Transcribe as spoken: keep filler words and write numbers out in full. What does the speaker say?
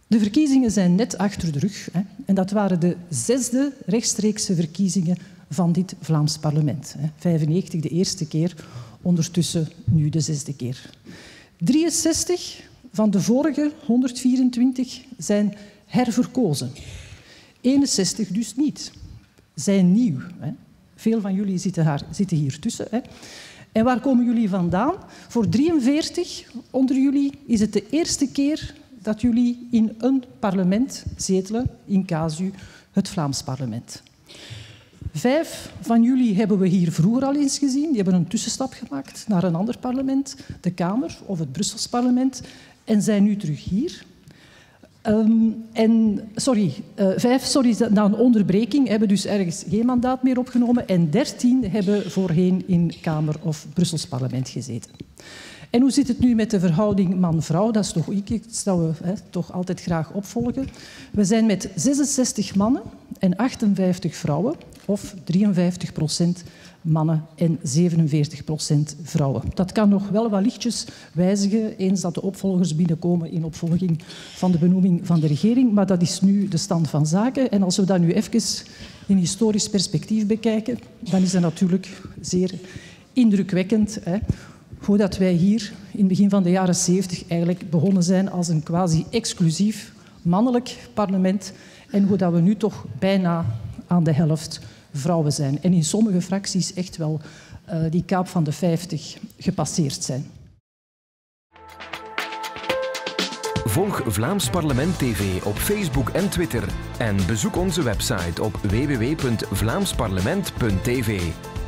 De verkiezingen zijn net achter de rug. Hè, en dat waren de zesde rechtstreekse verkiezingen van dit Vlaams parlement. Hè. vijfennegentig de eerste keer, ondertussen nu de zesde keer. drieënzestig van de vorige honderdvierentwintig zijn herverkozen. eenenzestig dus niet. Zijn nieuw. Hè. Veel van jullie zitten, haar, zitten hier tussen. Hè. En waar komen jullie vandaan? Voor drieënveertig onder jullie is het de eerste keer dat jullie in een parlement zetelen, in casu het Vlaams parlement. Vijf van jullie hebben we hier vroeger al eens gezien. Die hebben een tussenstap gemaakt naar een ander parlement, de Kamer of het Brussels parlement, en zijn nu terug hier. Um, en, sorry, uh, vijf, sorry, na een onderbreking hebben dus ergens geen mandaat meer opgenomen en dertien hebben voorheen in Kamer of Brussels parlement gezeten. En hoe zit het nu met de verhouding man-vrouw? Dat is toch iets dat we hè, toch altijd graag opvolgen. We zijn met zesenzestig mannen en achtenvijftig vrouwen, of drieënvijftig procent mannen en zevenenveertig procent vrouwen. Dat kan nog wel wat lichtjes wijzigen eens dat de opvolgers binnenkomen in opvolging van de benoeming van de regering, maar dat is nu de stand van zaken. En als we dat nu even in historisch perspectief bekijken, dan is dat natuurlijk zeer indrukwekkend, hè, hoe dat wij hier in het begin van de jaren zeventig eigenlijk begonnen zijn als een quasi-exclusief mannelijk parlement en hoe dat we nu toch bijna aan de helft vrouwen zijn. En in sommige fracties echt wel uh, die kaap van de vijftig gepasseerd zijn. Volg Vlaams Parlement T V op Facebook en Twitter en bezoek onze website op w w w punt vlaams parlement punt t v.